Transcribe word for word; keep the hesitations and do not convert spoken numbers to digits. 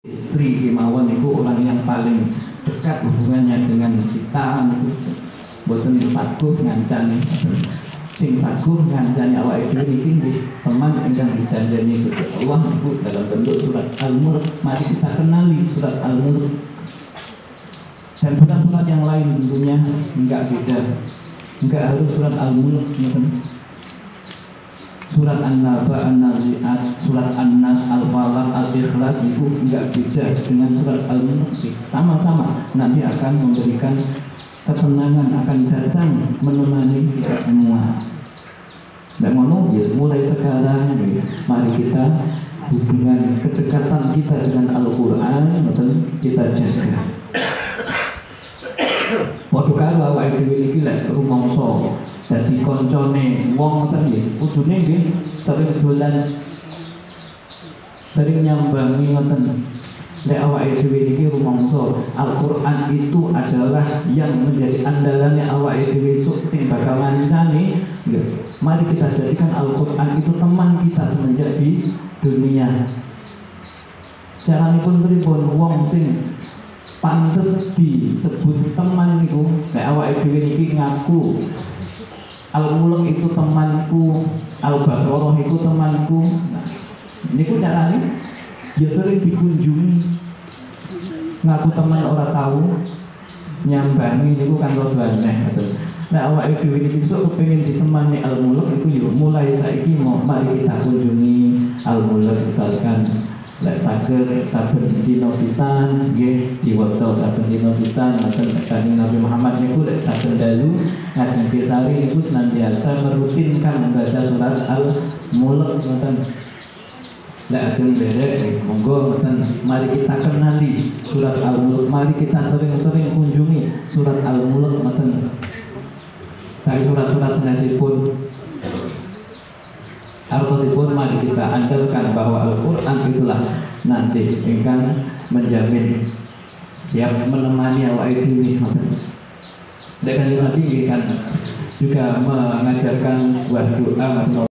Istri kemawon itu orang yang paling dekat hubungannya dengan kita itu boten saguh ngancani sing saguh ngancani awake dhewe iki nggih teman ingkang dijanjeni Gusti Allah itu dalam bentuk surat Al-Mulk. Mari kita kenali surat Al-Mulk dan surat-surat yang lain tentunya enggak beda, enggak harus surat Al-Mulk. Surat An-Naba, An-Nazi'at, surat An-Nas, Al-Falaq, Al-Ikhlas itu enggak beda dengan surat Al-Mulk. Sama-sama nanti akan memberikan ketenangan, akan datang menemani kita semua. Dan mau ya, mulai sekarang ya, mari kita hubungan kedekatan kita dengan Al-Quran kita jaga. Waktu kala awake dhewe iki lek rumangsa dadi koncone wong ngoten nggih, kudune nggih sering dolan sering nyambangi ngoten. Lek awake dhewe iki rumangsa Al-Qur'an itu adalah yang menjadi andalane awake dhewe sing bakal ngancani, nggih. Mari kita jadikan Al-Qur'an itu teman kita semenjak di dunia. Caranipun pripun wong sing pantes disebut teman niku kayak awake dhewe niki ngaku Al-Mulk itu temanku, Al-Baqarah itu temanku. Nah, niku carane ya sering dikunjungi. Ngaku teman ora tahu nyambangi niku kan rada aneh betul. Nah, awake dhewe niki sok kepengin ditemani Al-Mulk itu yo mulai saiki mau mari kita kunjungi Al-Mulk misalkan. Lek saged saben dina pisan nggih diwaca saben dina pisan ngoten Kanjeng Nabi Muhammad niku lek saben dalu ngajeng Sari niku senantiasa merutinkan membaca surat Al-Mulk ngoten. Lek ajeng derek monggo ngoten mari kita kenali surat Al-Mulk, mari kita sering-sering kunjungi surat Al-Mulk ngoten. Dari surat-surat sanesipun Artosipun mari kita andalkan bahwa Al-Quran itulah nanti ingkang menjamin siap menemani awake dhewe. Dan Nabi kan juga mengajarkan sebuah doa atau